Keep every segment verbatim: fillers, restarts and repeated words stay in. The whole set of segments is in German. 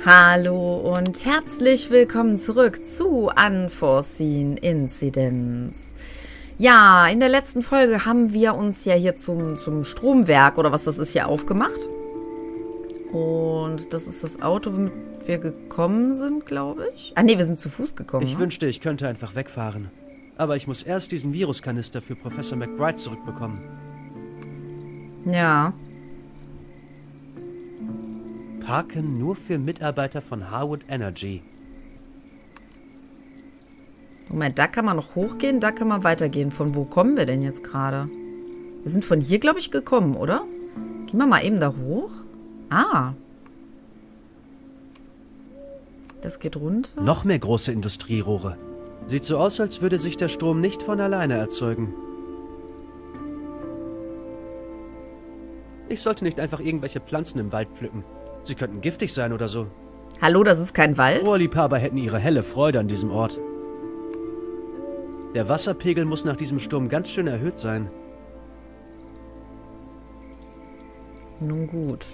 Hallo und herzlich willkommen zurück zu Unforeseen Incidents. Ja, in der letzten Folge haben wir uns ja hier zum, zum Stromwerk oder was das ist hier aufgemacht. Und das ist das Auto, womit wir gekommen sind, glaube ich. Ah ne, wir sind zu Fuß gekommen. Ich ne? wünschte, ich könnte einfach wegfahren. Aber ich muss erst diesen Viruskanister für Professor McBride zurückbekommen. Ja. Parken nur für Mitarbeiter von Harwood Energy. Moment, da kann man noch hochgehen, da kann man weitergehen. Von wo kommen wir denn jetzt gerade? Wir sind von hier, glaube ich, gekommen, oder? Gehen wir mal eben da hoch. Ah. Das geht runter. Noch mehr große Industrierohre. Sieht so aus, als würde sich der Strom nicht von alleine erzeugen. Ich sollte nicht einfach irgendwelche Pflanzen im Wald pflücken. Sie könnten giftig sein oder so. Hallo, das ist kein Wald? Rohrliebhaber hätten ihre helle Freude an diesem Ort. Der Wasserpegel muss nach diesem Sturm ganz schön erhöht sein. Nun gut.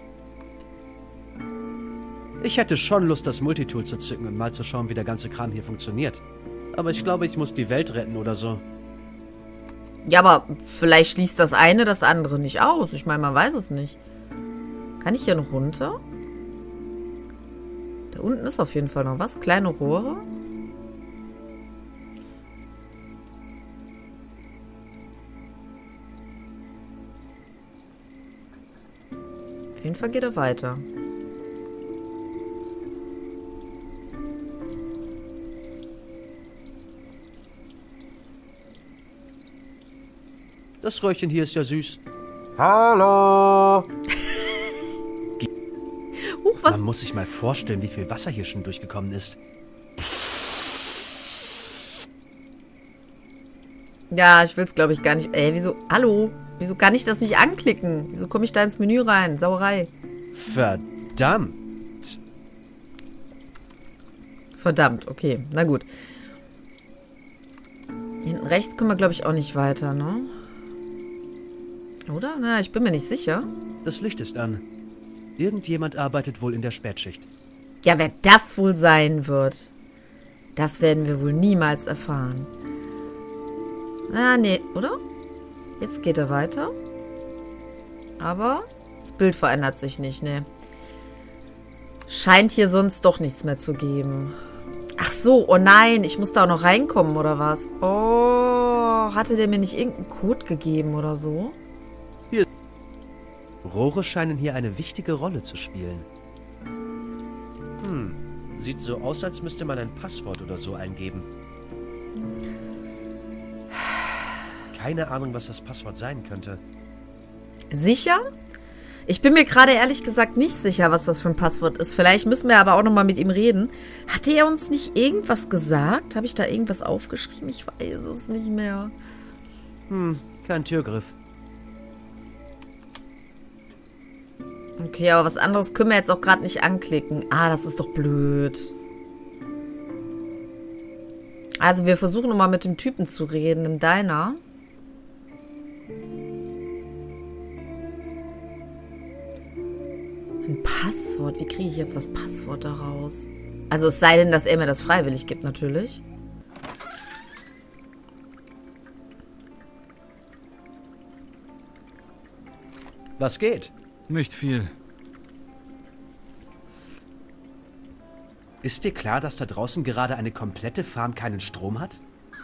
Ich hätte schon Lust, das Multitool zu zücken und mal zu schauen, wie der ganze Kram hier funktioniert. Aber ich glaube, ich muss die Welt retten oder so. Ja, aber vielleicht schließt das eine das andere nicht aus. Ich meine, man weiß es nicht. Kann ich hier noch runter? Da unten ist auf jeden Fall noch was. Kleine Rohre. Auf jeden Fall geht er weiter. Das Röhrchen hier ist ja süß. Hallo! Huch, was? Man muss sich mal vorstellen, wie viel Wasser hier schon durchgekommen ist. Ja, ich will es, glaube ich, gar nicht. Ey, wieso? Hallo? Wieso kann ich das nicht anklicken? Wieso komme ich da ins Menü rein? Sauerei. Verdammt. Verdammt, okay. Na gut. Hinten rechts kommen wir, glaube ich, auch nicht weiter, ne? Oder? Na, ich bin mir nicht sicher. Das Licht ist an. Irgendjemand arbeitet wohl in der Spätschicht. Ja, wer das wohl sein wird, das werden wir wohl niemals erfahren. Ah, nee, oder? Jetzt geht er weiter. Aber das Bild verändert sich nicht, ne? Scheint hier sonst doch nichts mehr zu geben. Ach so, oh nein, ich muss da auch noch reinkommen, oder was? Oh, hatte der mir nicht irgendeinen Code gegeben oder so? Rohre scheinen hier eine wichtige Rolle zu spielen. Hm, sieht so aus, als müsste man ein Passwort oder so eingeben. Keine Ahnung, was das Passwort sein könnte. Sicher? Ich bin mir gerade ehrlich gesagt nicht sicher, was das für ein Passwort ist. Vielleicht müssen wir aber auch nochmal mit ihm reden. Hatte er uns nicht irgendwas gesagt? Habe ich da irgendwas aufgeschrieben? Ich weiß es nicht mehr. Hm, kein Türgriff. Okay, aber was anderes können wir jetzt auch gerade nicht anklicken. Ah, das ist doch blöd. Also wir versuchen nochmal mit dem Typen zu reden im Diner. Ein Passwort. Wie kriege ich jetzt das Passwort daraus? Also es sei denn, dass er mir das freiwillig gibt, natürlich. Was geht? Nicht viel. Ist dir klar, dass da draußen gerade eine komplette Farm keinen Strom hat?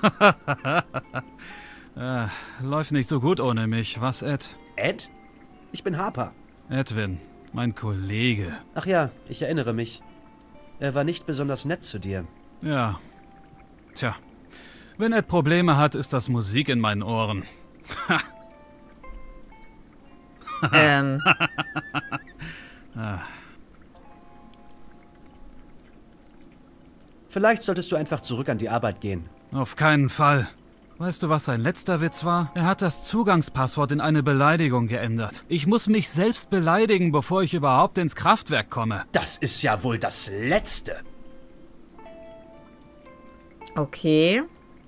äh, läuft nicht so gut ohne mich, was, Ed? Ed? Ich bin Harper. Edwin, mein Kollege. Ach ja, ich erinnere mich. Er war nicht besonders nett zu dir. Ja. Tja. Wenn Ed Probleme hat, ist das Musik in meinen Ohren. ähm. ah. Vielleicht solltest du einfach zurück an die Arbeit gehen. Auf keinen Fall. Weißt du, was sein letzter Witz war? Er hat das Zugangspasswort in eine Beleidigung geändert. Ich muss mich selbst beleidigen, bevor ich überhaupt ins Kraftwerk komme. Das ist ja wohl das Letzte. Okay.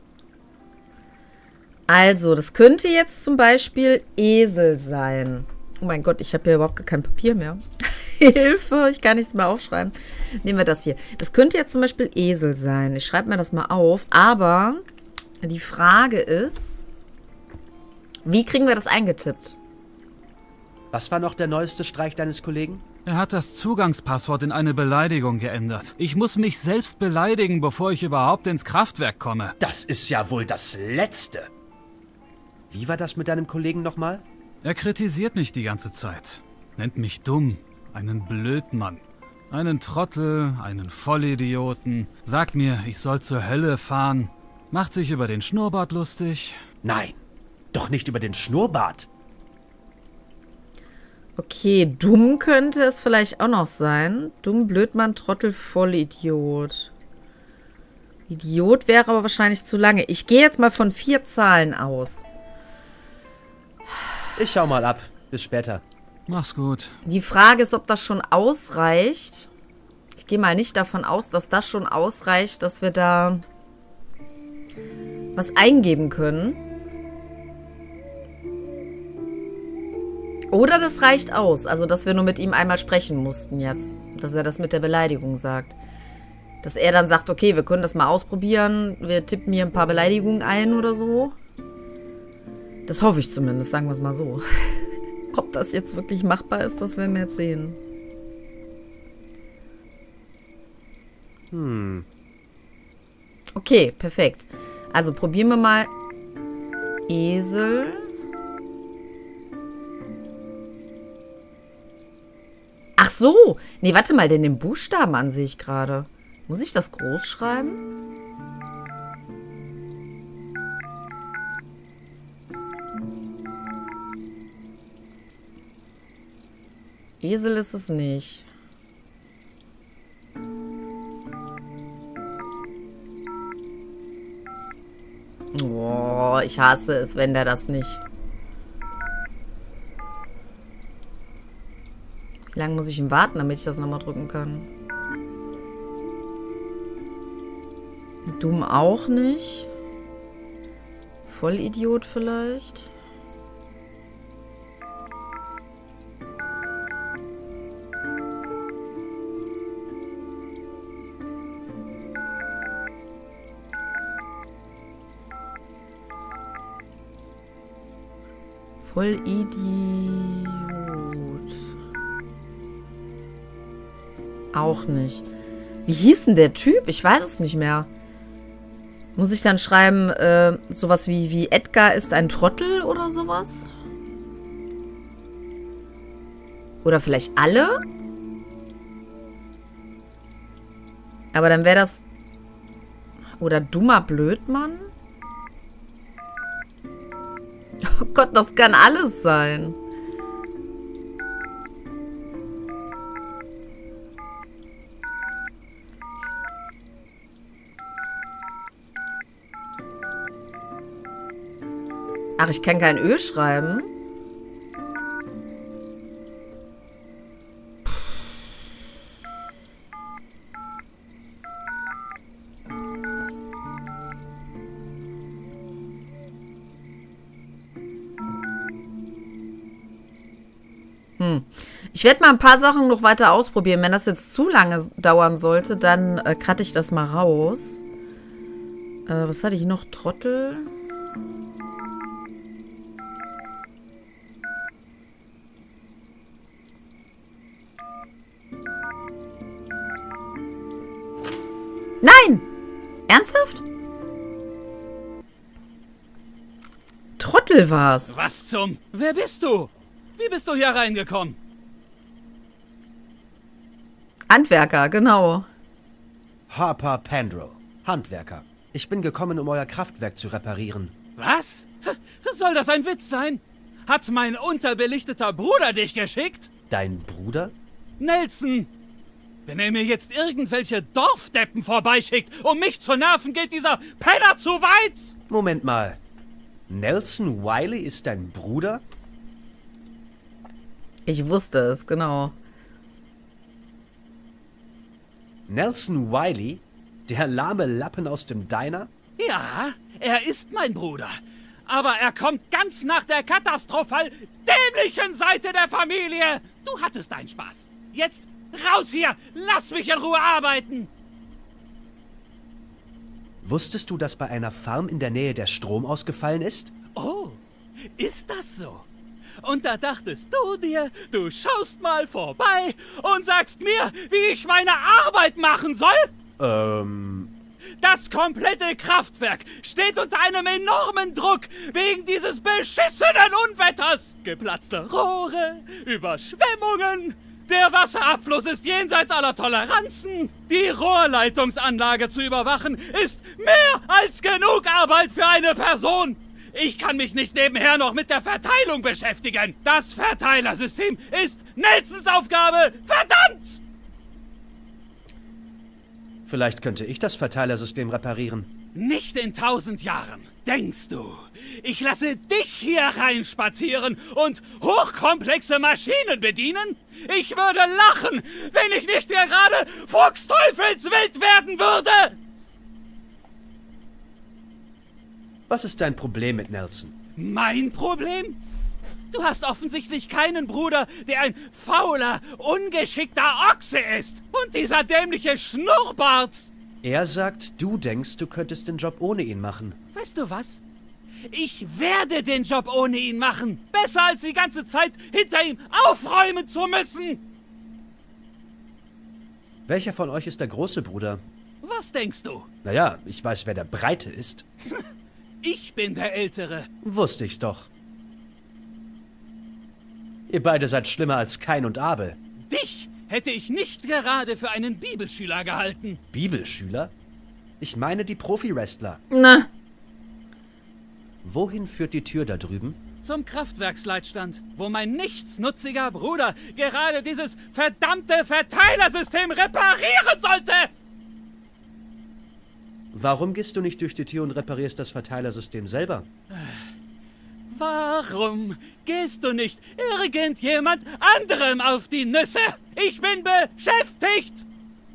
Also, das könnte jetzt zum Beispiel Esel sein. Oh mein Gott, ich habe hier überhaupt kein Papier mehr. Hilfe, ich kann nichts mehr aufschreiben. Nehmen wir das hier. Das könnte jetzt zum Beispiel Esel sein. Ich schreibe mir das mal auf. Aber die Frage ist, wie kriegen wir das eingetippt? Was war noch der neueste Streich deines Kollegen? Er hat das Zugangspasswort in eine Beleidigung geändert. Ich muss mich selbst beleidigen, bevor ich überhaupt ins Kraftwerk komme. Das ist ja wohl das Letzte. Wie war das mit deinem Kollegen nochmal? Er kritisiert mich die ganze Zeit. Nennt mich dumm, einen Blödmann, einen Trottel, einen Vollidioten. Sagt mir, ich soll zur Hölle fahren. Macht sich über den Schnurrbart lustig. Nein, doch nicht über den Schnurrbart. Okay, dumm könnte es vielleicht auch noch sein. Dumm, Blödmann, Trottel, Vollidiot. Idiot wäre aber wahrscheinlich zu lange. Ich gehe jetzt mal von vier Zahlen aus. Ich schau mal ab. Bis später. Mach's gut. Die Frage ist, ob das schon ausreicht. Ich gehe mal nicht davon aus, dass das schon ausreicht, dass wir da was eingeben können. Oder das reicht aus. Also, dass wir nur mit ihm einmal sprechen mussten jetzt. Dass er das mit der Beleidigung sagt. Dass er dann sagt, okay, wir können das mal ausprobieren. Wir tippen hier ein paar Beleidigungen ein oder so. Das hoffe ich zumindest, sagen wir es mal so. Ob das jetzt wirklich machbar ist, das werden wir jetzt sehen. Hm. Okay, perfekt. Also probieren wir mal Esel. Ach so. Nee, warte mal, denn den Buchstaben an sehe ich gerade. Muss ich das groß schreiben? Esel ist es nicht. Oh, ich hasse es, wenn der das nicht. Wie lange muss ich ihn warten, damit ich das nochmal drücken kann? Dumm auch nicht. Vollidiot vielleicht. Vollidiot. Auch nicht. Wie hieß denn der Typ? Ich weiß es nicht mehr. Muss ich dann schreiben, äh, sowas wie, wie Edgar ist ein Trottel oder sowas? Oder vielleicht alle? Aber dann wäre das... Oder dummer Blödmann? Oh Gott, das kann alles sein. Ach, ich kann kein Ö schreiben. Hm. Ich werde mal ein paar Sachen noch weiter ausprobieren. Wenn das jetzt zu lange dauern sollte, dann äh, cutte ich das mal raus. Äh, was hatte ich noch? Trottel? Nein! Ernsthaft? Trottel war's. Was zum... Wer bist du? Wie bist du hier reingekommen? Handwerker, genau. Harper Pandro, Handwerker. Ich bin gekommen, um euer Kraftwerk zu reparieren. Was? Soll das ein Witz sein? Hat mein unterbelichteter Bruder dich geschickt? Dein Bruder? Nelson! Wenn er mir jetzt irgendwelche Dorfdeppen vorbeischickt, um mich zu nerven, geht dieser Penner zu weit! Moment mal. Nelson Wiley ist dein Bruder? Ich wusste es, genau. Nelson Wiley? Der lahme Lappen aus dem Diner? Ja, er ist mein Bruder. Aber er kommt ganz nach der katastrophal dämlichen Seite der Familie. Du hattest deinen Spaß. Jetzt raus hier! Lass mich in Ruhe arbeiten! Wusstest du, dass bei einer Farm in der Nähe der Strom ausgefallen ist? Oh, ist das so? Und da dachtest du dir, du schaust mal vorbei und sagst mir, wie ich meine Arbeit machen soll? Ähm... Das komplette Kraftwerk steht unter einem enormen Druck wegen dieses beschissenen Unwetters. Geplatzte Rohre, Überschwemmungen. Der Wasserabfluss ist jenseits aller Toleranzen. Die Rohrleitungsanlage zu überwachen ist mehr als genug Arbeit für eine Person. Ich kann mich nicht nebenher noch mit der Verteilung beschäftigen. Das Verteilersystem ist Nelsons Aufgabe. Verdammt! Vielleicht könnte ich das Verteilersystem reparieren. Nicht in tausend Jahren. Denkst du, ich lasse dich hier reinspazieren und hochkomplexe Maschinen bedienen? Ich würde lachen, wenn ich nicht gerade Fuchsteufelswild werden würde! Was ist dein Problem mit Nelson? Mein Problem? Du hast offensichtlich keinen Bruder, der ein fauler, ungeschickter Ochse ist. Und dieser dämliche Schnurrbart. Er sagt, du denkst, du könntest den Job ohne ihn machen. Weißt du was? Ich werde den Job ohne ihn machen. Besser als die ganze Zeit hinter ihm aufräumen zu müssen. Welcher von euch ist der große Bruder? Was denkst du? Naja, ich weiß, wer der Breite ist. Ich bin der Ältere. Wusste ich's doch. Ihr beide seid schlimmer als Kain und Abel. Dich hätte ich nicht gerade für einen Bibelschüler gehalten. Bibelschüler? Ich meine die Profi-Wrestler. Na, Wohin führt die Tür da drüben? Zum Kraftwerksleitstand, wo mein nichtsnutziger Bruder gerade dieses verdammte Verteilersystem reparieren sollte. Warum gehst du nicht durch die Tür und reparierst das Verteilersystem selber? Warum gehst du nicht irgendjemand anderem auf die Nüsse? Ich bin beschäftigt!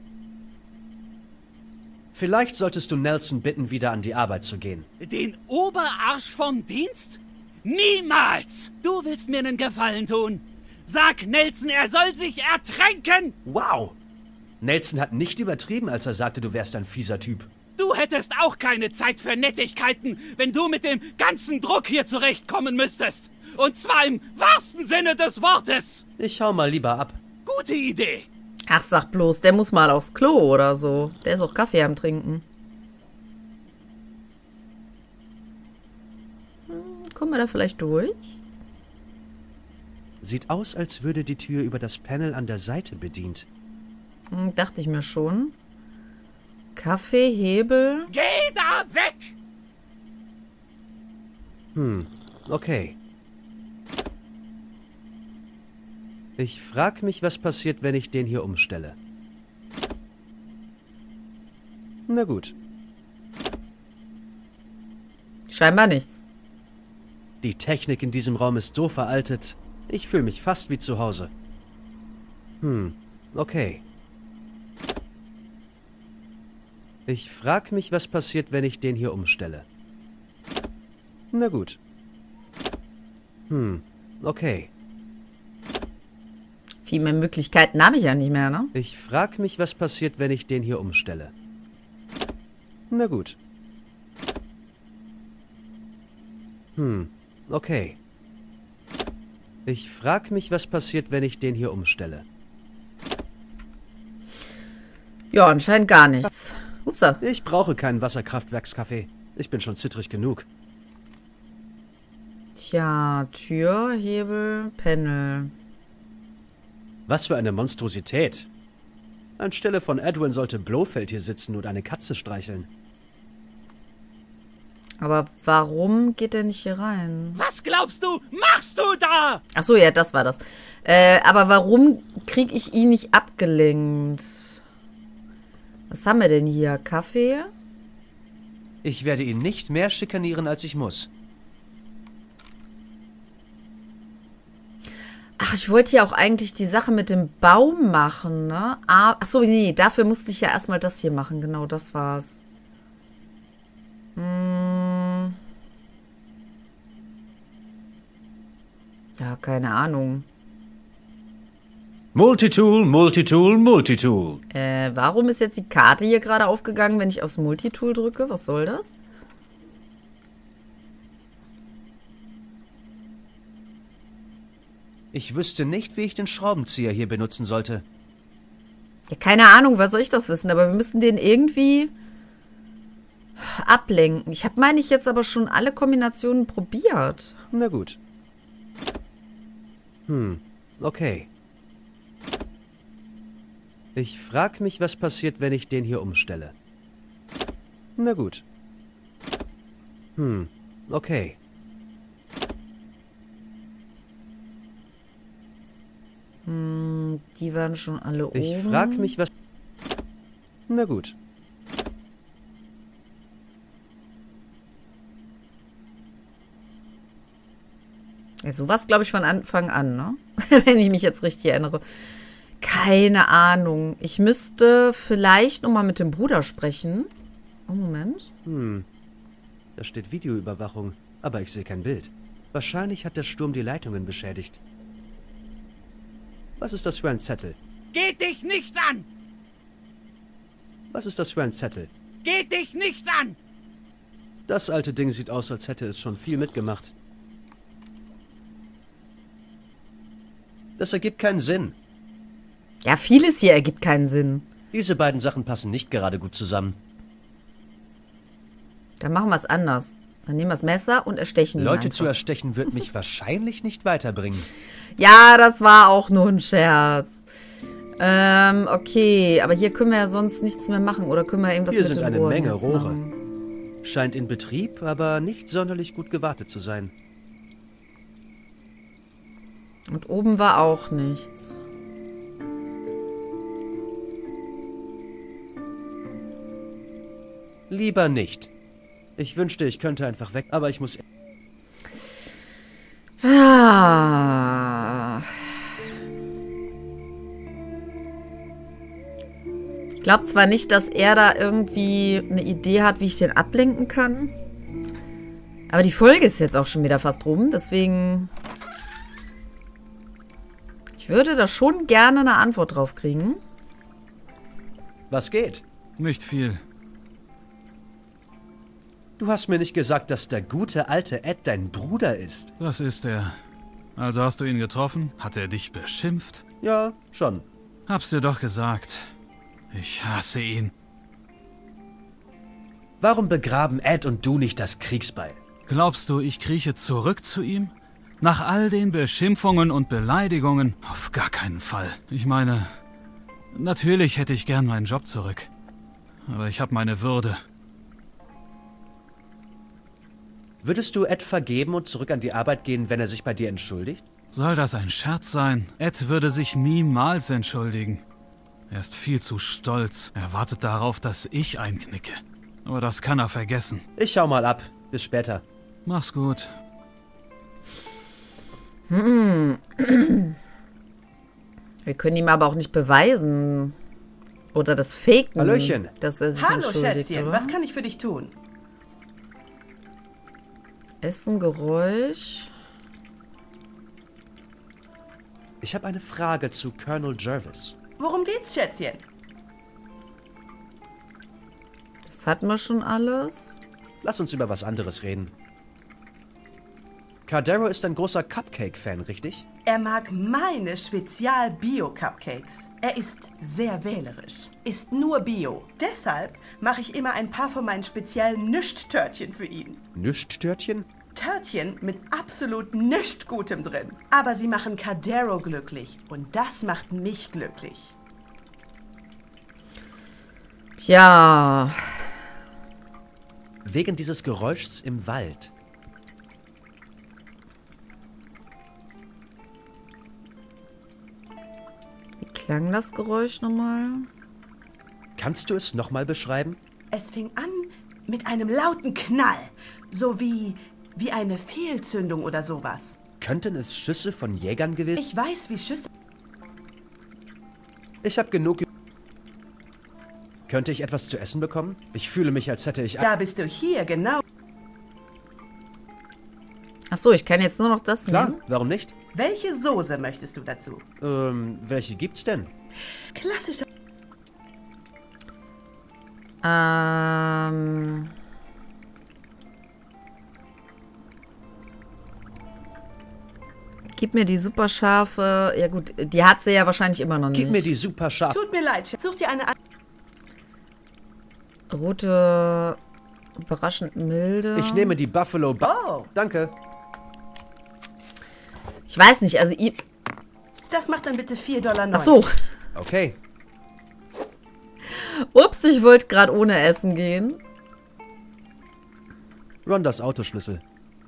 Vielleicht solltest du Nelson bitten, wieder an die Arbeit zu gehen. Den Oberarsch vom Dienst? Niemals! Du willst mir einen Gefallen tun. Sag Nelson, er soll sich ertränken! Wow! Nelson hat nicht übertrieben, als er sagte, du wärst ein fieser Typ. Du hättest auch keine Zeit für Nettigkeiten, wenn du mit dem ganzen Druck hier zurechtkommen müsstest. Und zwar im wahrsten Sinne des Wortes. Ich hau mal lieber ab. Gute Idee. ach sag bloß, der muss mal aufs Klo oder so. Der ist auch Kaffee am Trinken. Hm, kommen wir da vielleicht durch? Sieht aus, als würde die Tür über das Panel an der Seite bedient. Hm, dachte ich mir schon. Kaffee, Hebel. Geh da weg! Hm, okay. Ich frag mich, was passiert, wenn ich den hier umstelle. Na gut. Scheinbar nichts. Die Technik in diesem Raum ist so veraltet. Ich fühle mich fast wie zu Hause. Hm, okay. Ich frag mich, was passiert, wenn ich den hier umstelle. Na gut. Hm, okay. Viel mehr Möglichkeiten habe ich ja nicht mehr, ne? Ich frag mich, was passiert, wenn ich den hier umstelle. Na gut. Hm, okay. Ich frag mich, was passiert, wenn ich den hier umstelle. Ja, anscheinend gar nichts. Upsa. Ich brauche keinen Wasserkraftwerkskaffee. Ich bin schon zittrig genug. Tja, Tür, Hebel, Panel. Was für eine Monstrosität. Anstelle von Edwin sollte Blofeld hier sitzen und eine Katze streicheln. Aber warum geht er nicht hier rein? Was glaubst du, machst du da? Ach so, ja, das war das. Äh, aber warum kriege ich ihn nicht abgelenkt? Was haben wir denn hier? Kaffee? Ich werde ihn nicht mehr schikanieren, als ich muss. Ach, ich wollte ja auch eigentlich die Sache mit dem Baum machen, ne? Ah, ach so, nee, dafür musste ich ja erstmal das hier machen. Genau, das war's. Hm. Ja, keine Ahnung. Multitool, Multitool, Multitool. Äh, warum ist jetzt die Karte hier gerade aufgegangen, wenn ich aufs Multitool drücke? Was soll das? Ich wüsste nicht, wie ich den Schraubenzieher hier benutzen sollte. Ja, keine Ahnung, was soll ich das wissen? Aber wir müssen den irgendwie ablenken. Ich habe, meine ich, jetzt aber schon alle Kombinationen probiert. Na gut. Hm, okay. Ich frag mich, was passiert, wenn ich den hier umstelle. Na gut. Hm, okay. Hm, die waren schon alle oben. Ich frag mich, was... Na gut. Ja, sowas glaube ich von Anfang an, ne? Wenn ich mich jetzt richtig erinnere. Keine Ahnung. Ich müsste vielleicht nochmal mit dem Bruder sprechen. Oh, Moment. Hm. Da steht Videoüberwachung, aber ich sehe kein Bild. Wahrscheinlich hat der Sturm die Leitungen beschädigt. Was ist das für ein Zettel? Geht dich nichts an! Was ist das für ein Zettel? Geht dich nichts an! Das alte Ding sieht aus, als hätte es schon viel mitgemacht. Das ergibt keinen Sinn. Ja, vieles hier ergibt keinen Sinn. Diese beiden Sachen passen nicht gerade gut zusammen. Dann machen wir es anders. Dann nehmen wir das Messer und erstechen ihn Leute einfach. zu erstechen wird mich wahrscheinlich nicht weiterbringen. Ja, das war auch nur ein Scherz. Ähm, okay. Aber hier können wir ja sonst nichts mehr machen. Oder können wir irgendwas Hier mit sind den eine Rohren Menge jetzt Rohre. machen? Scheint in Betrieb, aber nicht sonderlich gut gewartet zu sein. Und oben war auch nichts. Lieber nicht. Ich wünschte, ich könnte einfach weg, aber ich muss... Ah. Ich glaube zwar nicht, dass er da irgendwie eine Idee hat, wie ich den ablenken kann. Aber die Folge ist jetzt auch schon wieder fast rum. Deswegen... Ich würde da schon gerne eine Antwort drauf kriegen. Was geht? Nicht viel. Du hast mir nicht gesagt, dass der gute alte Ed dein Bruder ist. Das ist er. Also hast du ihn getroffen? Hat er dich beschimpft? Ja, schon. Hab's dir doch gesagt. Ich hasse ihn. Warum begraben Ed und du nicht das Kriegsbeil? Glaubst du, ich krieche zurück zu ihm? Nach all den Beschimpfungen und Beleidigungen? Auf gar keinen Fall. Ich meine, natürlich hätte ich gern meinen Job zurück. Aber ich habe meine Würde. Würdest du Ed vergeben und zurück an die Arbeit gehen, wenn er sich bei dir entschuldigt? Soll das ein Scherz sein? Ed würde sich niemals entschuldigen. Er ist viel zu stolz. Er wartet darauf, dass ich einknicke. Aber das kann er vergessen. Ich schau mal ab. Bis später. Mach's gut. Hm. Wir können ihm aber auch nicht beweisen. Oder das faken. Hallöchen. Dass er sich Hallo, entschuldigt, Schätzchen, oder? was kann ich für dich tun? Essengeräusch. Ich habe eine Frage zu Colonel Jervis. Worum geht's, Schätzchen? Das hatten wir schon alles. Lass uns über was anderes reden. Cardero ist ein großer Cupcake-Fan, richtig? Er mag meine Spezial-Bio-Cupcakes. Er ist sehr wählerisch. Ist nur Bio. Deshalb mache ich immer ein paar von meinen speziellen Nischt-Törtchen für ihn. Nischt-Törtchen? Törtchen mit absolut nichts Gutem drin. Aber sie machen Cardero glücklich. Und das macht mich glücklich. Tja. Wegen dieses Geräuschs im Wald. Wie klang das Geräusch nochmal? Kannst du es nochmal beschreiben? Es fing an mit einem lauten Knall. So wie, wie eine Fehlzündung oder sowas. Könnten es Schüsse von Jägern gewesen? Ich weiß, wie Schüsse... Ich habe genug... Könnte ich etwas zu essen bekommen? Ich fühle mich, als hätte ich... Da bist du hier, genau. Ach so, ich kann jetzt nur noch das Klar, nehmen? warum nicht? Welche Soße möchtest du dazu? Ähm, welche gibt's denn? Klassische. Ähm... Gib mir die super scharfe. Ja gut, die hat sie ja wahrscheinlich immer noch nicht. Gib mir die super scharf. Tut mir leid, Chef. Such dir eine an. Rote, überraschend milde. Ich nehme die Buffalo. Bu Oh, Danke. Ich weiß nicht, also ich... das macht dann bitte vier Dollar Ach so. Okay. Ups, ich wollte gerade ohne Essen gehen. Rondas Autoschlüssel.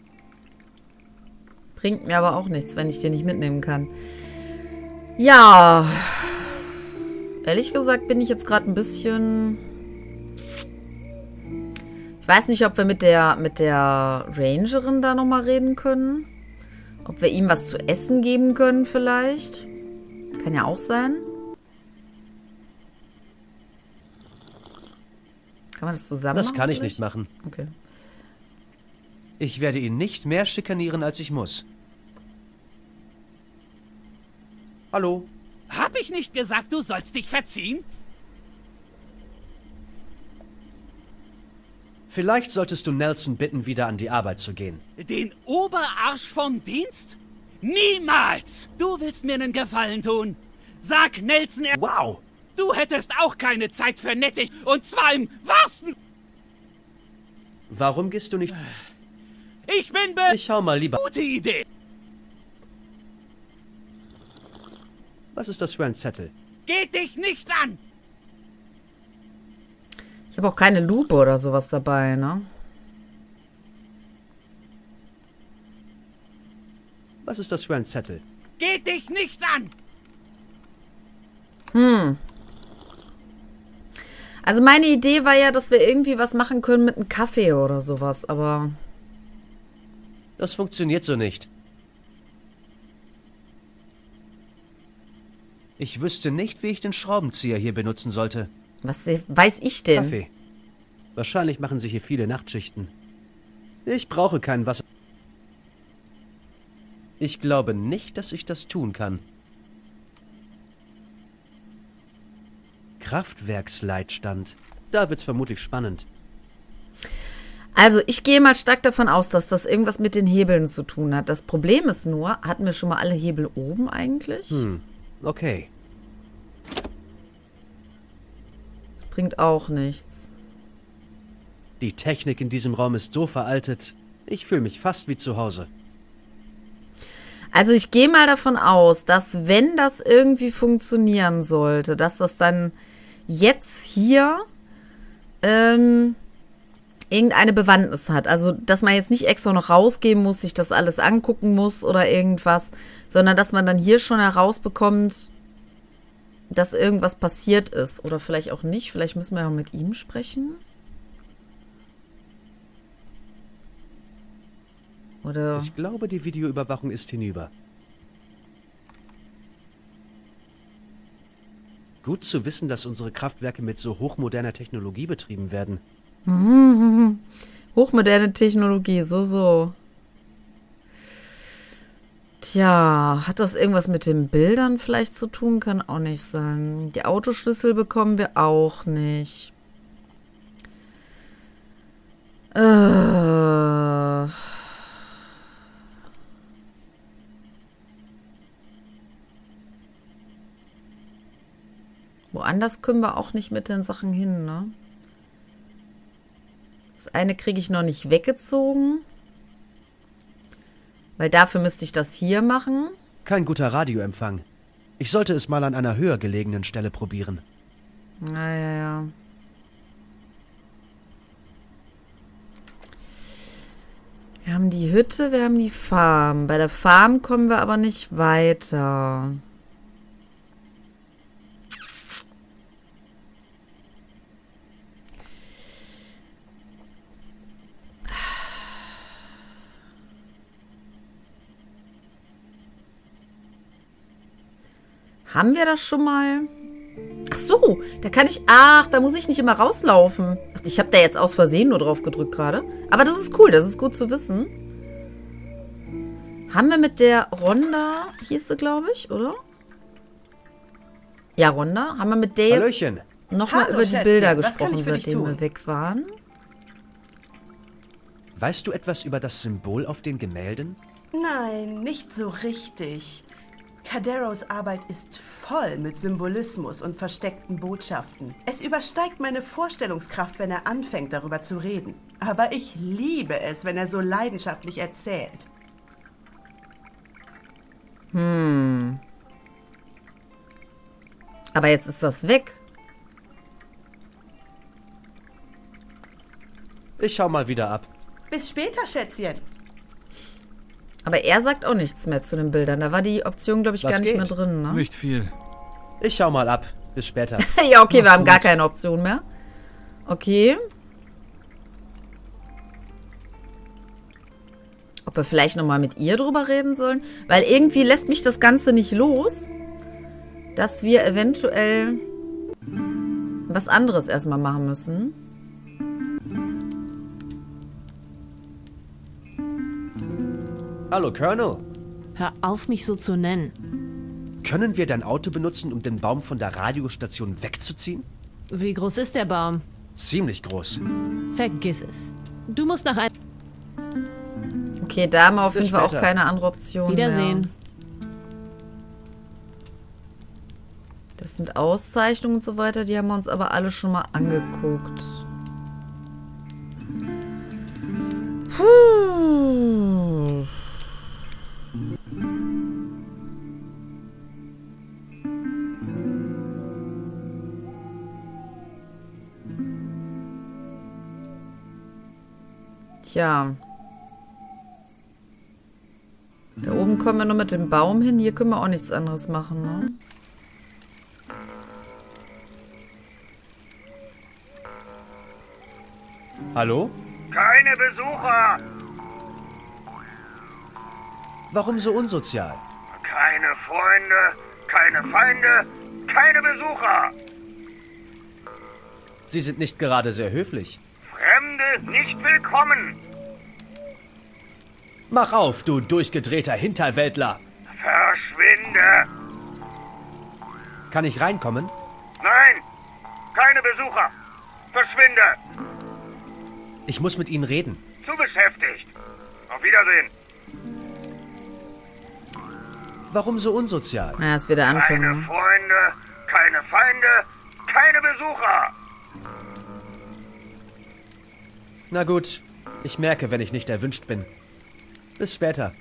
Bringt mir aber auch nichts, wenn ich den nicht mitnehmen kann. Ja. Ehrlich gesagt bin ich jetzt gerade ein bisschen... Ich weiß nicht, ob wir mit der, mit der Rangerin da nochmal reden können. Ob wir ihm was zu essen geben können vielleicht. Kann ja auch sein. Kann man das zusammen Das machen kann ich vielleicht? nicht machen. Okay. Ich werde ihn nicht mehr schikanieren, als ich muss. Hallo? Hab ich nicht gesagt, du sollst dich verziehen? Vielleicht solltest du Nelson bitten, wieder an die Arbeit zu gehen. Den Oberarsch vom Dienst? Niemals! Du willst mir einen Gefallen tun. Sag Nelson, er Wow! du hättest auch keine Zeit für Nettig. Und zwar im wahrsten... Warum gehst du nicht... Ich bin be... Ich schau mal lieber... Gute Idee. Was ist das für ein Zettel? Geht dich nichts an. Ich habe auch keine Lupe oder sowas dabei, ne? Was ist das für ein Zettel? Geht dich nichts an. Hm. Also meine Idee war ja, dass wir irgendwie was machen können mit einem Kaffee oder sowas, aber... Das funktioniert so nicht. Ich wüsste nicht, wie ich den Schraubenzieher hier benutzen sollte. Was weiß ich denn? Kaffee. Wahrscheinlich machen sie hier viele Nachtschichten. Ich brauche kein Wasser. Ich glaube nicht, dass ich das tun kann. Kraftwerksleitstand. Da wird's vermutlich spannend. Also ich gehe mal stark davon aus, dass das irgendwas mit den Hebeln zu tun hat. Das Problem ist nur, hatten wir schon mal alle Hebel oben eigentlich? Hm, okay. Das bringt auch nichts. Die Technik in diesem Raum ist so veraltet. Ich fühle mich fast wie zu Hause. Also ich gehe mal davon aus, dass wenn das irgendwie funktionieren sollte, dass das dann jetzt hier ähm, irgendeine Bewandtnis hat. Also dass man jetzt nicht extra noch rausgehen muss, sich das alles angucken muss oder irgendwas, sondern dass man dann hier schon herausbekommt, dass irgendwas passiert ist. Oder vielleicht auch nicht. Vielleicht müssen wir ja mit ihm sprechen. Oder... Ich glaube, die Videoüberwachung ist hinüber. Gut zu wissen, dass unsere Kraftwerke mit so hochmoderner Technologie betrieben werden. Mhm. Hochmoderne Technologie, so, so. Tja, hat das irgendwas mit den Bildern vielleicht zu tun? Kann auch nicht sein. Die Autoschlüssel bekommen wir auch nicht. Äh... Woanders können wir auch nicht mit den Sachen hin, ne? Das eine kriege ich noch nicht weggezogen. Weil dafür müsste ich das hier machen. Kein guter Radioempfang. Ich sollte es mal an einer höher gelegenen Stelle probieren. Ja, ja, ja. Wir haben die Hütte, wir haben die Farm. Bei der Farm kommen wir aber nicht weiter. Haben wir das schon mal? Ach so, da kann ich... Ach, da muss ich nicht immer rauslaufen. Ach, ich habe da jetzt aus Versehen nur drauf gedrückt gerade. Aber das ist cool, das ist gut zu wissen. Haben wir mit der Rhonda, hieß sie, glaube ich, oder? Ja, Rhonda. Haben wir mit der Hallöchen. jetzt nochmal Hallo, über die Schätzchen. Bilder Was kann gesprochen, ich für dich seitdem tun? wir weg waren? Weißt du etwas über das Symbol auf den Gemälden? Nein, nicht so richtig. Caderos Arbeit ist voll mit Symbolismus und versteckten Botschaften. Es übersteigt meine Vorstellungskraft, wenn er anfängt, darüber zu reden. Aber ich liebe es, wenn er so leidenschaftlich erzählt. Hm. Aber jetzt ist das weg. Ich schau mal wieder ab. Bis später, Schätzchen. Aber er sagt auch nichts mehr zu den Bildern. Da war die Option, glaube ich, Was gar nicht geht? mehr drin, ne? Nicht viel. Ich schau mal ab. Bis später. Ja, okay, wir Mach's haben gar gut. keine Option mehr. Okay. Ob wir vielleicht nochmal mit ihr drüber reden sollen? Weil irgendwie lässt mich das Ganze nicht los, dass wir eventuell was anderes erstmal machen müssen. Hallo, Colonel. Hör auf, mich so zu nennen. Können wir dein Auto benutzen, um den Baum von der Radiostation wegzuziehen? Wie groß ist der Baum? Ziemlich groß. Vergiss es. Du musst nach einem... Okay, da haben wir auf Bis jeden Fall auch später. keine andere Option Wiedersehen. mehr. Das sind Auszeichnungen und so weiter, die haben wir uns aber alle schon mal angeguckt. Puh. Tja. Da oben kommen wir nur mit dem Baum hin. Hier können wir auch nichts anderes machen, ne? Hallo? Keine Besucher! Warum so unsozial? Keine Freunde, keine Feinde, keine Besucher! Sie sind nicht gerade sehr höflich. Fremde nicht willkommen! Mach auf, du durchgedrehter Hinterwäldler. Verschwinde! Kann ich reinkommen? Nein! Keine Besucher! Verschwinde! Ich muss mit Ihnen reden. Zu beschäftigt! Auf Wiedersehen! Warum so unsozial? Ja, ist wieder anfangen. Keine Ne? Freunde, keine Feinde, keine Besucher! Na gut, ich merke, wenn ich nicht erwünscht bin. Bis später.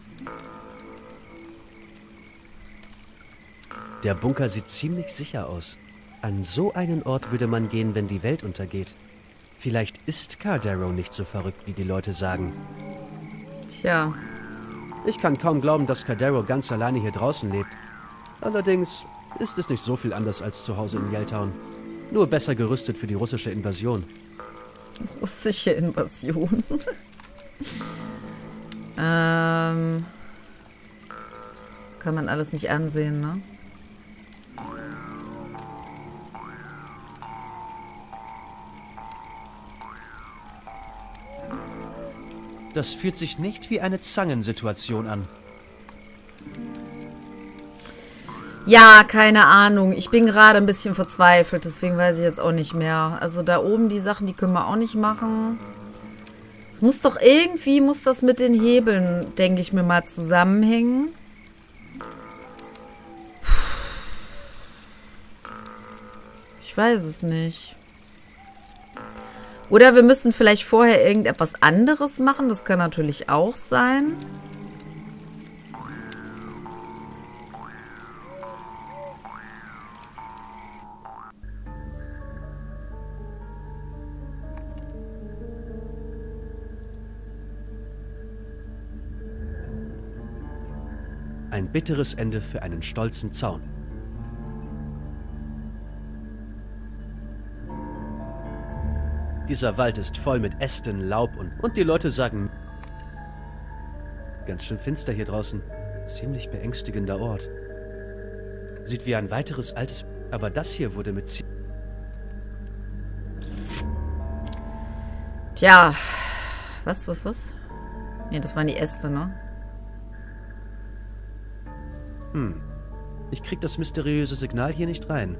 Der Bunker sieht ziemlich sicher aus. An so einen Ort würde man gehen, wenn die Welt untergeht. Vielleicht ist Cardero nicht so verrückt, wie die Leute sagen. Tja. Ich kann kaum glauben, dass Cardero ganz alleine hier draußen lebt. Allerdings ist es nicht so viel anders als zu Hause in Yelltown. Nur besser gerüstet für die russische Invasion. Russische Invasion. ähm. Kann man alles nicht ansehen, ne? Das fühlt sich nicht wie eine Zangensituation an. Ja, keine Ahnung. Ich bin gerade ein bisschen verzweifelt, deswegen weiß ich jetzt auch nicht mehr. Also da oben die Sachen, die können wir auch nicht machen. Es muss doch irgendwie, muss das mit den Hebeln, denke ich mir mal, zusammenhängen. Ich weiß es nicht. Oder wir müssen vielleicht vorher irgendetwas anderes machen. Das kann natürlich auch sein. Ein bitteres Ende für einen stolzen Zaun. Dieser Wald ist voll mit Ästen, Laub und... Und die Leute sagen... Ganz schön finster hier draußen. Ziemlich beängstigender Ort. Sieht wie ein weiteres altes... Aber das hier wurde mit... zie- Tja. Was, was, was? Nee, das waren die Äste, ne? Hm. Ich krieg das mysteriöse Signal hier nicht rein.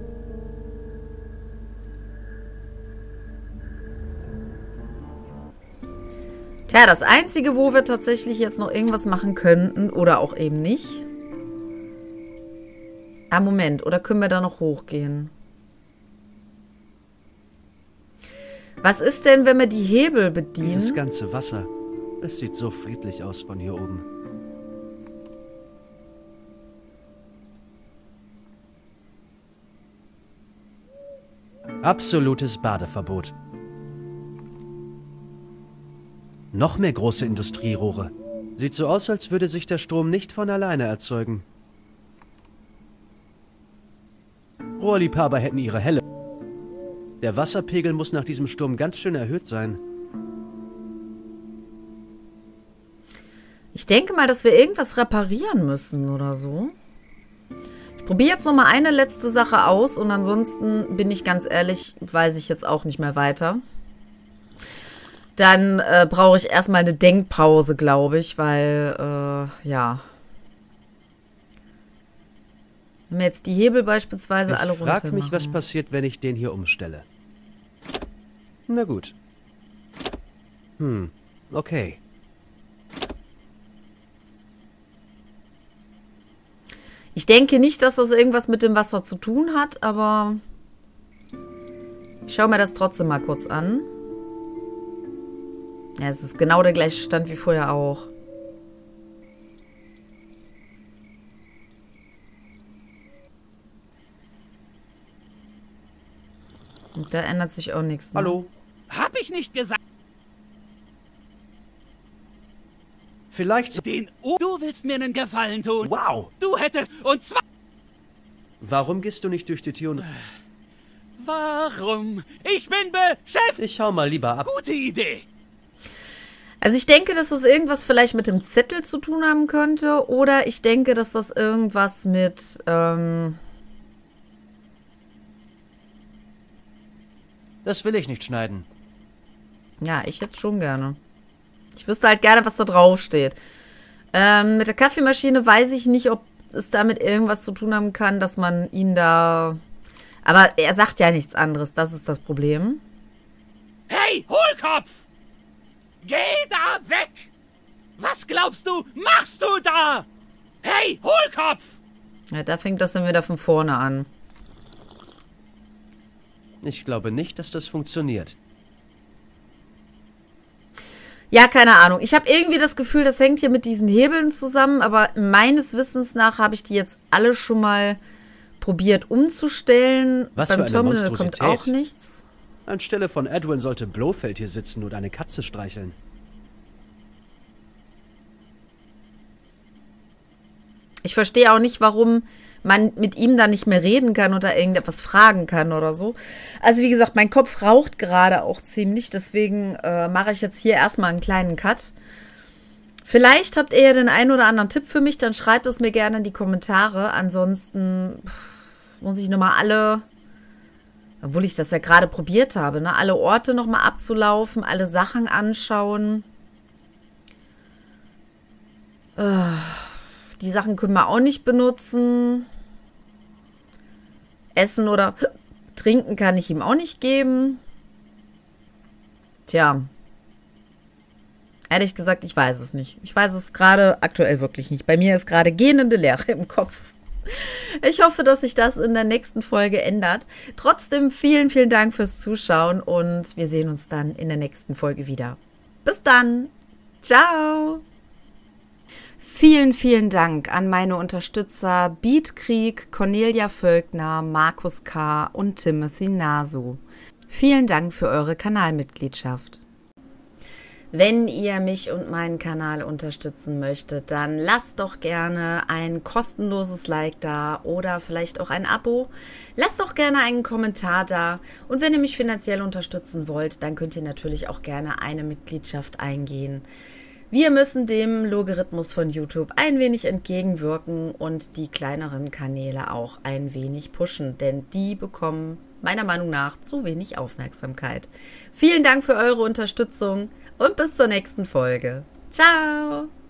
Tja, das Einzige, wo wir tatsächlich jetzt noch irgendwas machen könnten, oder auch eben nicht. Ah, Moment, oder können wir da noch hochgehen? Was ist denn, wenn wir die Hebel bedienen? Dieses ganze Wasser. Es sieht so friedlich aus von hier oben. Absolutes Badeverbot. Noch mehr große Industrierohre. Sieht so aus, als würde sich der Strom nicht von alleine erzeugen. Rohrliebhaber hätten ihre Helle. Der Wasserpegel muss nach diesem Sturm ganz schön erhöht sein. Ich denke mal, dass wir irgendwas reparieren müssen oder so. Ich probiere jetzt noch mal eine letzte Sache aus und ansonsten bin ich ganz ehrlich, weiß ich jetzt auch nicht mehr weiter. Dann äh, brauche ich erstmal eine Denkpause, glaube ich, weil, äh, ja. Wenn wir jetzt die Hebel beispielsweise alle runter machen. Ich frage mich, was passiert, wenn ich den hier umstelle. Na gut. Hm, okay. Ich denke nicht, dass das irgendwas mit dem Wasser zu tun hat, aber ich schaue mir das trotzdem mal kurz an. Ja, es ist genau der gleiche Stand wie vorher auch. Und da ändert sich auch nichts. Ne? Hallo? Hab ich nicht gesagt. Vielleicht so... Den o Du willst mir einen Gefallen tun. Wow! Du hättest... Und zwar... Warum gehst du nicht durch die Tür und... Warum? Ich bin beschäftigt. Ich hau mal lieber ab. Gute Idee. Also ich denke, dass das irgendwas vielleicht mit dem Zettel zu tun haben könnte. Oder ich denke, dass das irgendwas mit... Ähm Das will ich nicht schneiden. ja, ich jetzt schon gerne. Ich wüsste halt gerne, was da drauf steht. Ähm, mit der Kaffeemaschine weiß ich nicht, ob es damit irgendwas zu tun haben kann, dass man ihn da... Aber er sagt ja nichts anderes, das ist das Problem. Hey, Hohlkopf! Geh da weg! Was glaubst du, machst du da? Hey, Hohlkopf! Ja, da fängt das dann wieder von vorne an. Ich glaube nicht, dass das funktioniert. Ja, keine Ahnung. Ich habe irgendwie das Gefühl, das hängt hier mit diesen Hebeln zusammen, aber meines Wissens nach habe ich die jetzt alle schon mal probiert umzustellen. Was Beim für eine Terminal Monstrosität. kommt auch nichts. Anstelle von Edwin sollte Blofeld hier sitzen und eine Katze streicheln. Ich verstehe auch nicht, warum man mit ihm da nicht mehr reden kann oder irgendetwas fragen kann oder so. Also wie gesagt, mein Kopf raucht gerade auch ziemlich, deswegen äh, mache ich jetzt hier erstmal einen kleinen Cut. Vielleicht habt ihr ja den einen oder anderen Tipp für mich, dann schreibt es mir gerne in die Kommentare. Ansonsten pff, muss ich nochmal alle, obwohl ich das ja gerade probiert habe, ne, alle Orte nochmal abzulaufen, alle Sachen anschauen. Äh, die Sachen können wir auch nicht benutzen. Essen oder trinken kann ich ihm auch nicht geben. Tja. Ehrlich gesagt, ich weiß es nicht. Ich weiß es gerade aktuell wirklich nicht. Bei mir ist gerade gähnende Leere im Kopf. Ich hoffe, dass sich das in der nächsten Folge ändert. Trotzdem vielen, vielen Dank fürs Zuschauen und wir sehen uns dann in der nächsten Folge wieder. Bis dann. Ciao. Vielen, vielen Dank an meine Unterstützer Beatkrieg, Cornelia Völkner, Markus K. und Timothy Nasu. Vielen Dank für eure Kanalmitgliedschaft. Wenn ihr mich und meinen Kanal unterstützen möchtet, dann lasst doch gerne ein kostenloses Like da oder vielleicht auch ein Abo. Lasst doch gerne einen Kommentar da und wenn ihr mich finanziell unterstützen wollt, dann könnt ihr natürlich auch gerne eine Mitgliedschaft eingehen. Wir müssen dem Logarithmus von YouTube ein wenig entgegenwirken und die kleineren Kanäle auch ein wenig pushen, denn die bekommen meiner Meinung nach zu wenig Aufmerksamkeit. Vielen Dank für eure Unterstützung und bis zur nächsten Folge. Ciao!